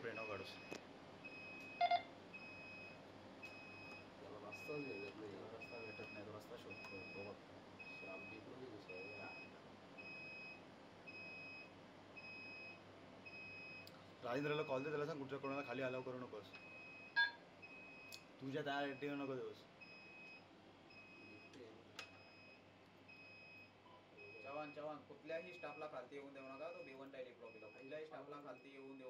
प्रेरणा काढूस रस्ताच भेटत नाही. रस्ता भेटत नाही, तो रस्ता शोधतो तो बघ. श्रामपीठमध्ये घुसायला राजेंद्रला कॉल दे, त्याला सांग कुठच्या कोणाला खाली अलाव करू नकोस. तुझ्या त्या ऍक्टिव्ह नको देऊस. चव्हाण कुठल्याही स्टाफला खालती येऊन देऊ नका. तो भिवंडी लॉबीला कुठल्याही स्टाफला खालती येऊन